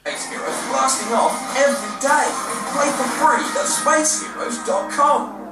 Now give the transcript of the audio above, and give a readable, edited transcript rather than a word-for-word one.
Space Heroes blasting off every day. Play for free at spaceheroes.com.